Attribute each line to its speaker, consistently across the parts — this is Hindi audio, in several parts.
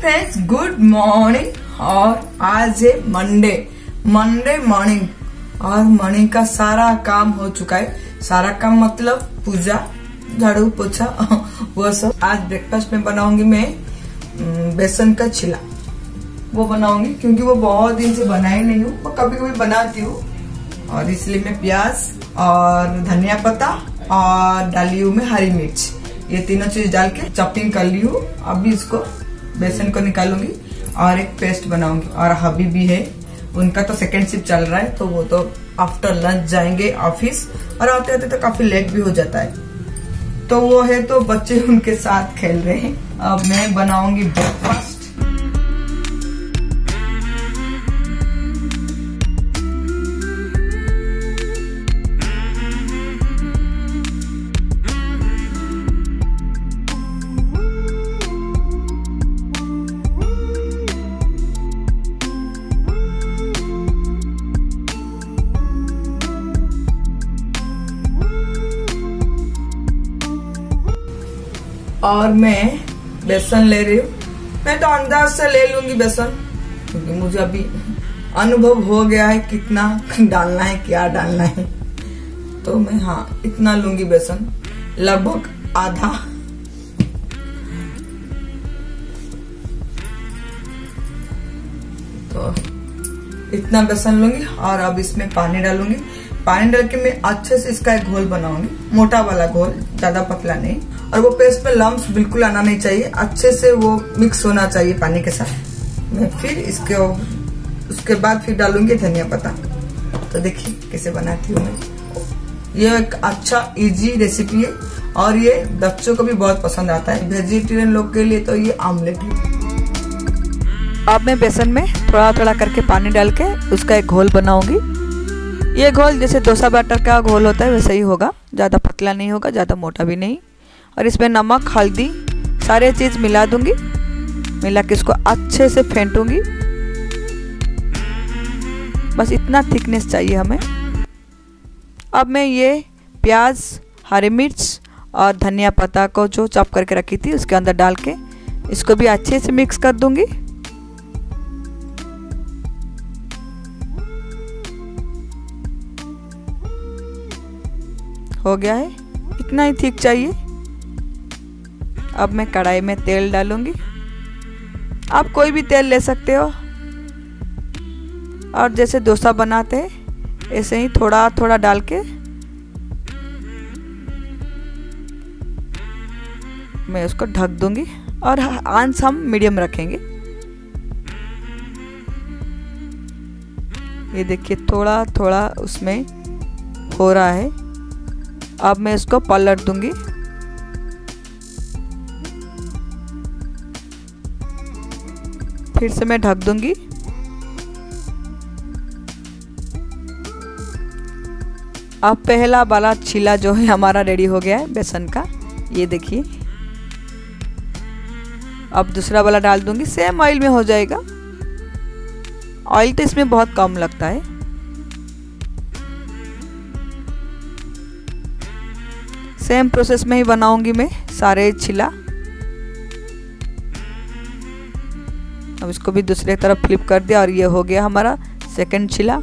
Speaker 1: Friends, good morning. और आज है मंडे मॉर्निंग और मॉर्निंग का सारा काम हो चुका है। सारा काम मतलब पूजा, झाड़ू पोछा वो सब। आज ब्रेकफास्ट में बनाऊंगी मैं बेसन का चिला। वो बनाऊंगी क्योंकि वो बहुत दिन से बनाई नहीं हूँ, वो कभी कभी बनाती हूँ। और इसलिए मैं प्याज और धनिया पत्ता और डाली हूँ मैं हरी मिर्च, ये तीनों चीज डाल के चॉपिंग कर ली हूँ। अभी इसको बेसन को निकालूंगी और एक पेस्ट बनाऊंगी। और हबी भी है, उनका तो सेकेंड शिफ्ट चल रहा है, तो वो तो आफ्टर लंच जाएंगे ऑफिस और आते आते तो काफी लेट भी हो जाता है। तो वो है, तो बच्चे उनके साथ खेल रहे हैं। अब मैं बनाऊंगी ब्रेकफास्ट। और मैं बेसन ले रही हूँ। मैं तो अंदाज से ले लूंगी बेसन, क्योंकि मुझे अभी अनुभव हो गया है कितना डालना है, क्या डालना है। तो मैं इतना लूंगी बेसन, लगभग आधा। तो इतना बेसन लूंगी और अब इसमें पानी डालूंगी। पानी डाल के मैं अच्छे से इसका एक घोल बनाऊंगी, मोटा वाला घोल, ज्यादा पतला नहीं। और वो पेस्ट में लम्स बिल्कुल आना नहीं चाहिए, अच्छे से वो मिक्स होना चाहिए पानी के साथ। मैं फिर उसके बाद फिर डालूंगी धनिया पत्ता। तो देखिए कैसे बनाती हूँ मैं। ये एक अच्छा इजी रेसिपी है और ये बच्चों को भी बहुत पसंद आता है। वेजिटेरियन लोग के लिए तो ये आमलेट है। अब मैं बेसन में थोड़ा थोड़ा करके पानी डाल के उसका एक घोल बनाऊंगी। ये घोल जैसे डोसा बैटर का घोल होता है वैसे ही होगा, ज़्यादा पतला नहीं होगा, ज़्यादा मोटा भी नहीं। और इसमें नमक, हल्दी सारे चीज़ मिला दूंगी। मिला के इसको अच्छे से फेंटूंगी। बस इतना थिकनेस चाहिए हमें। अब मैं ये प्याज, हरी मिर्च और धनिया पत्ता को जो चॉप करके रखी थी उसके अंदर डाल के इसको भी अच्छे से मिक्स कर दूंगी। हो गया है, इतना ही थिक चाहिए। अब मैं कढ़ाई में तेल डालूंगी। आप कोई भी तेल ले सकते हो और जैसे डोसा बनाते हैं ऐसे ही थोड़ा थोड़ा डाल के मैं उसको ढक दूंगी और आंच हम मीडियम रखेंगे। ये देखिए थोड़ा थोड़ा उसमें हो रहा है। अब मैं इसको पलट दूंगी। फिर से मैं ढक दूंगी। अब पहला वाला चिला जो है हमारा रेडी हो गया है बेसन का, ये देखिए। अब दूसरा वाला डाल दूंगी, सेम ऑयल में हो जाएगा। ऑयल तो इसमें बहुत कम लगता है। सेम प्रोसेस में ही बनाऊंगी मैं सारे चिला। अब इसको भी दूसरे तरफ फ्लिप कर दिया और ये हो गया हमारा सेकंड चिला।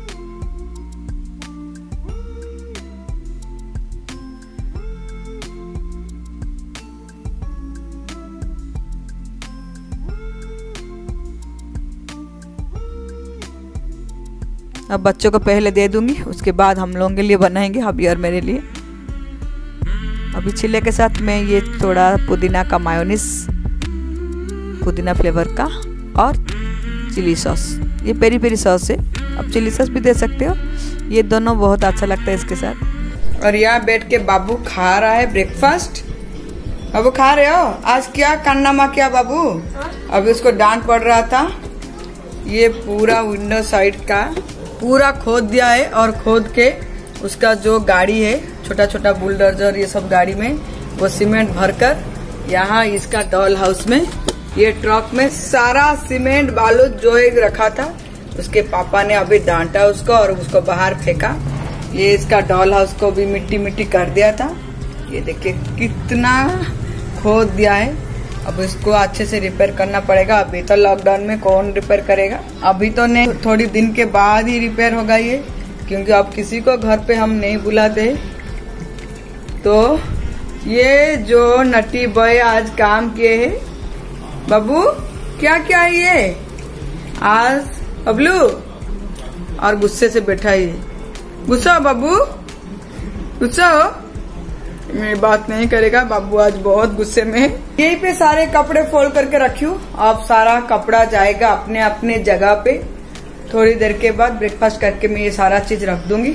Speaker 1: अब बच्चों को पहले दे दूंगी, उसके बाद हम लोगों के लिए बनाएंगे, हबी और मेरे लिए। अभी चिल्ले के साथ मैं ये थोड़ा पुदीना का मायोनीज, पुदीना फ्लेवर का, और चिली सॉस, ये पेरी पेरी सॉस है। अब चिली सॉस भी दे सकते हो, ये दोनों बहुत अच्छा लगता है इसके साथ। और यहाँ बैठ के बाबू खा रहा है ब्रेकफास्ट। बाबू खा रहे हो? आज क्या कारनामा किया बाबू? अभी उसको डांट पड़ रहा था। ये पूरा विंडो साइड का पूरा खोद दिया है और खोद के उसका जो गाड़ी है, छोटा छोटा बुलडोजर, ये सब गाड़ी में वो सीमेंट भरकर यहाँ इसका डॉल हाउस में, ये ट्रक में सारा सीमेंट बालू जो है रखा था। उसके पापा ने अभी डांटा उसको और उसको बाहर फेंका। ये इसका डॉल हाउस को भी मिट्टी मिट्टी कर दिया था। ये देखिए कितना खोद दिया है अब इसको अच्छे से रिपेयर करना पड़ेगा। अभी तो लॉकडाउन में कौन रिपेयर करेगा, अभी तो नहीं, थोड़ी दिन के बाद ही रिपेयर होगा ये, क्योंकि अब किसी को घर पे हम नहीं बुलाते। तो ये जो नटी बॉय आज काम किए है, बाबू क्या क्या ये आज बबलू, और गुस्से से बैठा है। गुस्सा हो बाबू, गुस्सा हो, मेरी बात नहीं करेगा बाबू, आज बहुत गुस्से में है। यहीं पे सारे कपड़े फोल्ड करके रखियो, अब सारा कपड़ा जाएगा अपने अपने जगह पे। थोड़ी देर के बाद ब्रेकफास्ट करके मैं ये सारा चीज रख दूंगी।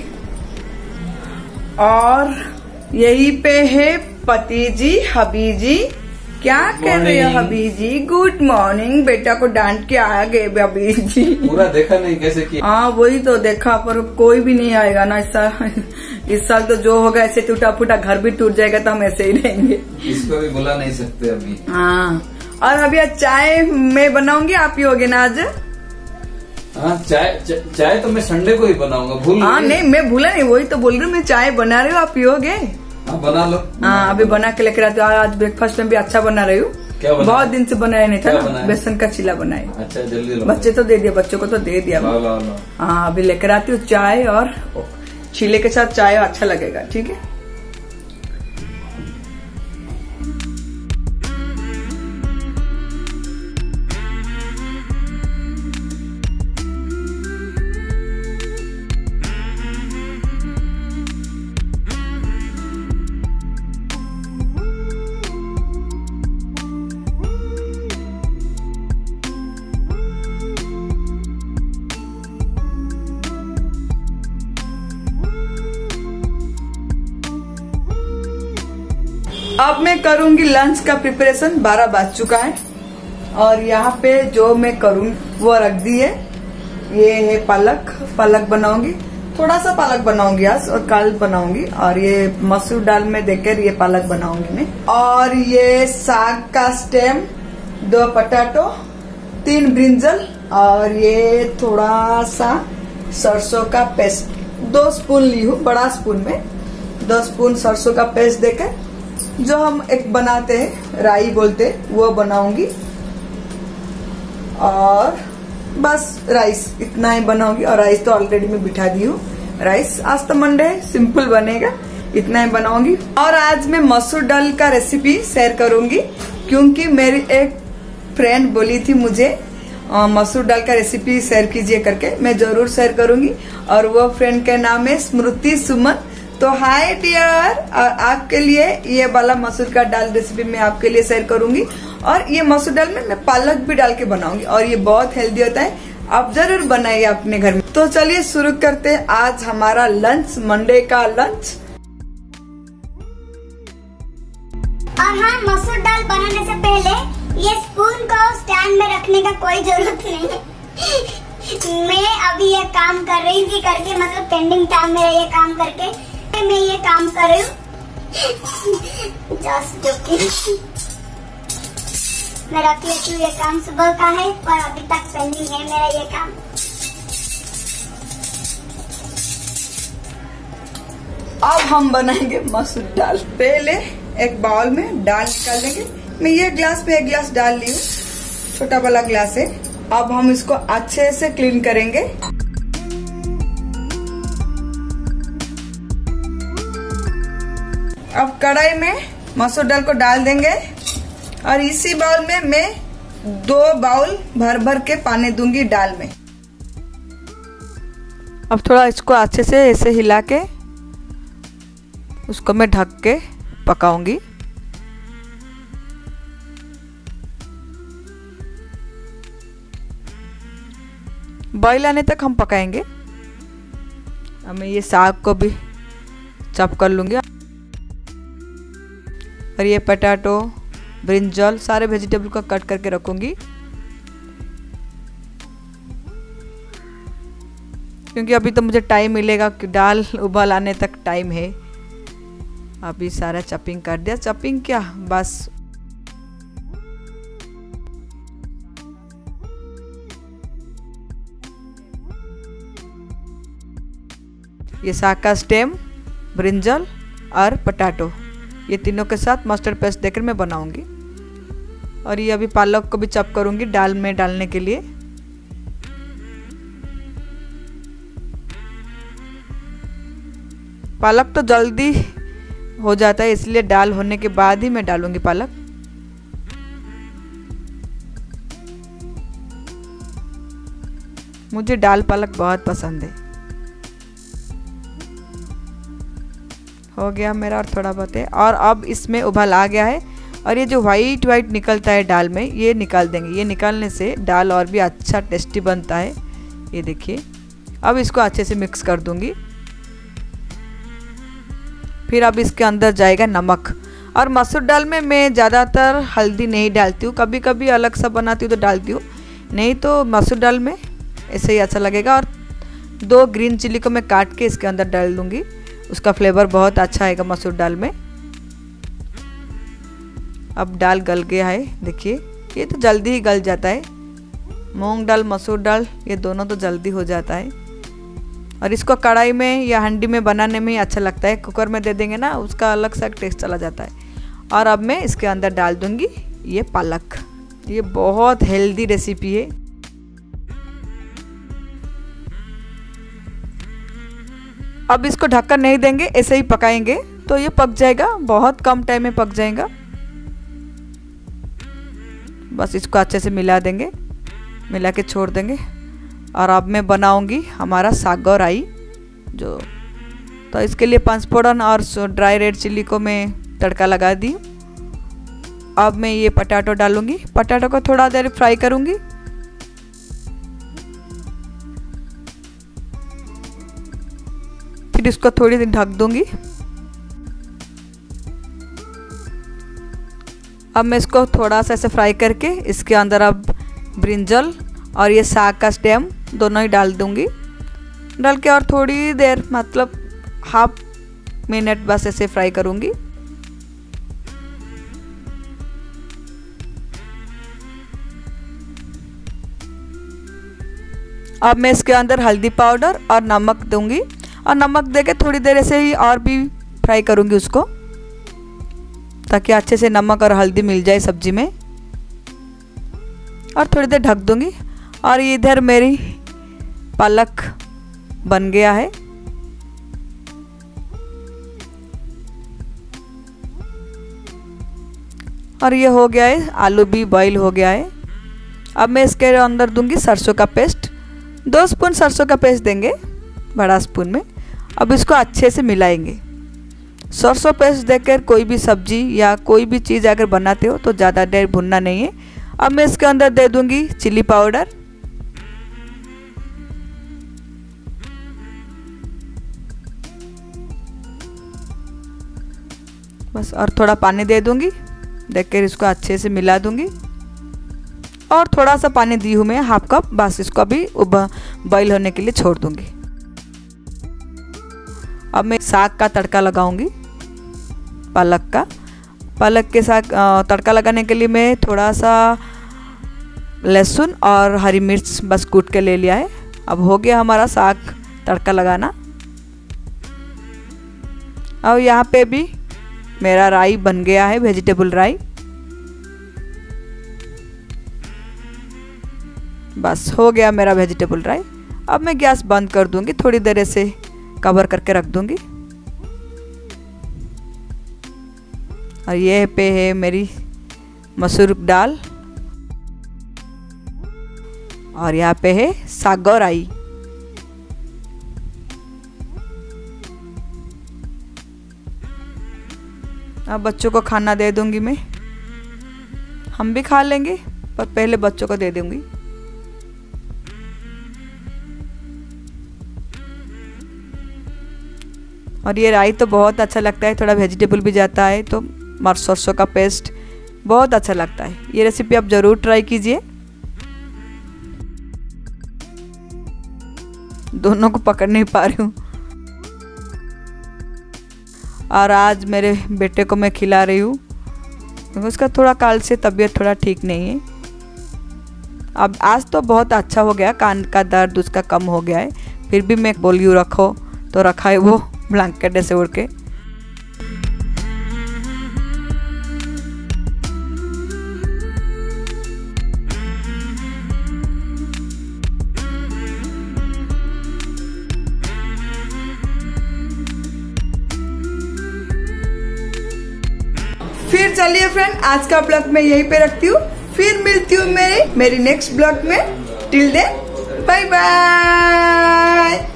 Speaker 1: और यहीं पे है पति जी, हबी जी। क्या कर रहे हो हबी जी? Good morning. बेटा को डांट के आ गए हबी जी।
Speaker 2: पूरा देखा नहीं कैसे किया?
Speaker 1: हाँ वही तो देखा, पर कोई भी नहीं आएगा ना इस साल तो जो होगा ऐसे टूटा फूटा घर भी टूट जाएगा तो हम ऐसे ही रहेंगे।
Speaker 2: इसको भी बुला नहीं सकते अभी।
Speaker 1: हाँ, और अभी आज चाय मैं बनाऊंगी, आप पियोगे ना आज?
Speaker 2: हाँ, चाय तो मैं संडे को ही बनाऊंगा, भूल।
Speaker 1: हाँ नहीं, मैं भूला नहीं, वही तो बोल रही हूँ, मैं चाय बना रही हूँ, आप पियोगे?
Speaker 2: हाँ बना लो।
Speaker 1: हाँ अभी बना के लेकर आती हूँ। आज ब्रेकफास्ट में भी अच्छा बना रही हूँ, बहुत दिन से बनाया नहीं था ना, बेसन का चिल्ला बनाया।
Speaker 2: अच्छा जल्दी लो।
Speaker 1: बच्चे तो दे दिया, बच्चों को तो दे दिया। हाँ अभी लेकर आती हूँ चाय, और चीले के साथ चाय अच्छा लगेगा, ठीक है। अब मैं करूंगी लंच का प्रिपरेशन। 12 बज चुका है और यहाँ पे जो मैं करूँ वो रख दी है। ये है पालक बनाऊंगी, थोड़ा सा पालक बनाऊंगी आज और कल बनाऊंगी। और ये मसूर दाल में देकर ये पालक बनाऊंगी मैं। और ये साग का स्टेम, 2 पटाटो, 3 ब्रिंजल, और ये थोड़ा सा सरसों का पेस्ट 2 स्पून ली हूँ, बड़ा स्पून में 2 स्पून सरसों का पेस्ट देकर, जो हम एक बनाते हैं राई बोलते हैं, वो बनाऊंगी। और बस राइस इतना ही बनाऊंगी। और राइस तो ऑलरेडी मैं बिठा दी हूँ। राइस आज तो मंडे है, सिंपल बनेगा, इतना ही बनाऊंगी। और आज मैं मसूर दाल का रेसिपी शेयर करूंगी, क्योंकि मेरी एक फ्रेंड बोली थी मुझे मसूर दाल का रेसिपी शेयर कीजिए करके। मैं जरूर शेयर करूंगी। और वो फ्रेंड का नाम है स्मृति सुमन। तो हाय डियर, और आपके लिए ये वाला मसूर का दाल रेसिपी मैं आपके लिए शेयर करूंगी। और ये मसूर दाल में मैं पालक भी डाल के बनाऊंगी, और ये बहुत हेल्दी होता है, आप जरूर बनाइए अपने घर में। तो चलिए शुरू करते हैं आज हमारा लंच, मंडे का लंच।
Speaker 3: और हाँ, मसूर दाल बनाने से पहले ये स्पून को स्टैंड में रखने का कोई जरूरत नहीं है। मैं अभी ये काम कर रही थी करके, मतलब पेंडिंग टाइम मेरा ये काम करके मैं ये काम कर रही हूँ। Just joking. मैं रख लेती हूँ, ये काम सुबह का है और अभी तक पेंडिंग है मेरा ये काम।
Speaker 1: अब हम बनाएंगे मसूर दाल। पहले एक बाउल में दाल निकाल लेंगे। मैं ये ग्लास में 1 गिलास डाल ली हूँ, छोटा वाला ग्लास है। अब हम इसको अच्छे से क्लीन करेंगे। अब कढ़ाई में मसूर दाल को डाल देंगे, और इसी बाउल में मैं 2 बाउल भर भर के पानी दूंगी दाल में। अब थोड़ा इसको अच्छे से ऐसे हिला के उसको मैं ढक के पकाऊंगी। बॉईल आने तक हम पकाएंगे। अब मैं ये साग को भी चॉप कर लूंगी, और ये पटाटो, ब्रिंजल, सारे वेजिटेबल को कट करके रखूंगी, क्योंकि अभी तो मुझे टाइम मिलेगा कि दाल उबाल आने तक टाइम है। अभी सारा चॉपिंग कर दिया। चॉपिंग क्या, बस ये साग का स्टेम, ब्रिंजल और पटाटो, ये तीनों के साथ मस्टर्ड पेस्ट देकर मैं बनाऊंगी। और ये अभी पालक को भी चॉप करूँगी दाल में डालने के लिए। पालक तो जल्दी हो जाता है, इसलिए दाल होने के बाद ही मैं डालूँगी पालक। मुझे दाल पालक बहुत पसंद है। हो गया मेरा और थोड़ा बहुत है, और अब इसमें उबाल आ गया है। और ये जो वाइट वाइट निकलता है दाल में, ये निकाल देंगे। ये निकालने से दाल और भी अच्छा टेस्टी बनता है। ये देखिए, अब इसको अच्छे से मिक्स कर दूंगी। फिर अब इसके अंदर जाएगा नमक। और मसूर दाल में मैं ज़्यादातर हल्दी नहीं डालती हूँ, कभी कभी अलग सा बनाती हूँ तो डालती हूँ, नहीं तो मसूर दाल में ऐसे ही अच्छा लगेगा। और 2 ग्रीन चिली को मैं काट के इसके अंदर डाल दूँगी, उसका फ्लेवर बहुत अच्छा आएगा मसूर दाल में। अब दाल गल गया है, देखिए ये तो जल्दी ही गल जाता है। मूंग दाल मसूर दाल ये दोनों तो जल्दी हो जाता है। और इसको कढ़ाई में या हंडी में बनाने में ही अच्छा लगता है, कुकर में दे देंगे ना उसका अलग सा टेस्ट चला जाता है। और अब मैं इसके अंदर डाल दूंगी ये पालक। ये बहुत हेल्दी रेसिपी है। अब इसको ढक्कन नहीं देंगे, ऐसे ही पकाएंगे तो ये पक जाएगा, बहुत कम टाइम में पक जाएगा। बस इसको अच्छे से मिला देंगे, मिला के छोड़ देंगे। और अब मैं बनाऊंगी हमारा साग और राई जो, तो इसके लिए पंचफोड़न और ड्राई रेड चिल्ली को मैं तड़का लगा दी। अब मैं ये पटाटो डालूंगी, पटाटो को थोड़ा देर फ्राई करूंगी। फिर इसको थोड़ी देर ढक दूंगी। अब मैं इसको थोड़ा सा ऐसे फ्राई करके इसके अंदर अब ब्रिंजल और ये साग का स्टेम दोनों ही डाल दूंगी। डाल के और थोड़ी देर मतलब हाफ मिनट बस ऐसे फ्राई करूंगी। अब मैं इसके अंदर हल्दी पाउडर और नमक दूंगी, और नमक देके थोड़ी देर ऐसे ही और भी फ्राई करूंगी उसको, ताकि अच्छे से नमक और हल्दी मिल जाए सब्जी में। और थोड़ी देर ढक दूंगी। और इधर मेरी पालक बन गया है। और ये हो गया है, आलू भी बॉईल हो गया है। अब मैं इसके अंदर दूंगी सरसों का पेस्ट, 2 स्पून सरसों का पेस्ट देंगे बड़ा स्पून में। अब इसको अच्छे से मिलाएंगे। सरसों पेस्ट देकर कोई भी सब्जी या कोई भी चीज़ अगर बनाते हो तो ज़्यादा देर भुनना नहीं है। अब मैं इसके अंदर दे दूंगी चिली पाउडर, बस, और थोड़ा पानी दे दूंगी। देखकर इसको अच्छे से मिला दूंगी। और थोड़ा सा पानी दी हूँ मैं, हाफ कप, बस इसको अभी बॉईल होने के लिए छोड़ दूंगी। अब मैं साग का तड़का लगाऊंगी, पालक का। पालक के साग तड़का लगाने के लिए मैं थोड़ा सा लहसुन और हरी मिर्च बस कूट के ले लिया है। अब हो गया हमारा साग तड़का लगाना। अब यहाँ पे भी मेरा राई बन गया है, वेजिटेबल राई। बस हो गया मेरा वेजिटेबल राई। अब मैं गैस बंद कर दूंगी, थोड़ी देर ऐसे कवर करके रख दूंगी। और ये पे है मेरी मसूर दाल, और यहाँ पे है साग और राई। अब बच्चों को खाना दे दूंगी मैं, हम भी खा लेंगे पर पहले बच्चों को दे दूंगी। और ये राई तो बहुत अच्छा लगता है, थोड़ा वेजिटेबल भी जाता है तो सरसों का पेस्ट बहुत अच्छा लगता है। ये रेसिपी आप ज़रूर ट्राई कीजिए। दोनों को पकड़ नहीं पा रही हूँ। और आज मेरे बेटे को मैं खिला रही हूँ क्योंकि उसका थोड़ा काल से तबीयत थोड़ा ठीक नहीं है। अब आज तो बहुत अच्छा हो गया, कान का दर्द उसका कम हो गया है, फिर भी मैं बोली हूँ रखो तो रखा है वो ब्लैंकेट से उड़ के। फिर चलिए फ्रेंड, आज का ब्लॉग मैं यहीं पे रखती हूँ, फिर मिलती हूँ मेरी नेक्स्ट ब्लॉग में। Till then bye bye.